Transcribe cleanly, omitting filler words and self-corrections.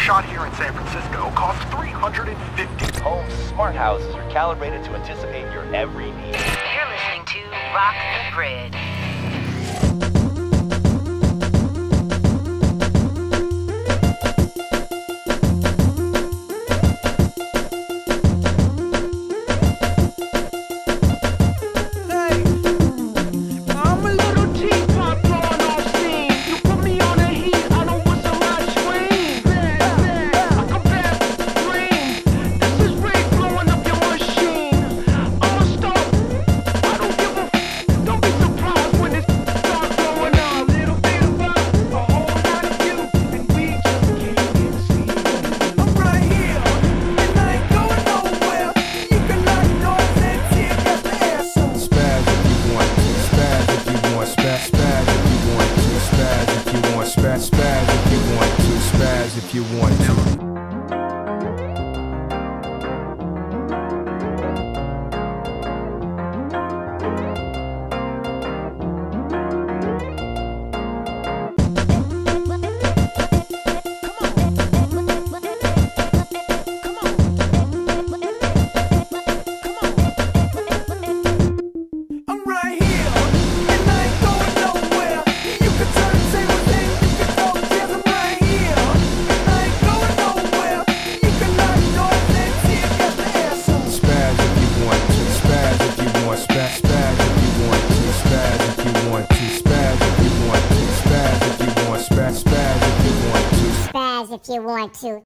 shot here in San Francisco costs $350. Home's smart houses are calibrated to anticipate your every need. You're listening to Rock the Grid. If you want to. If you want to.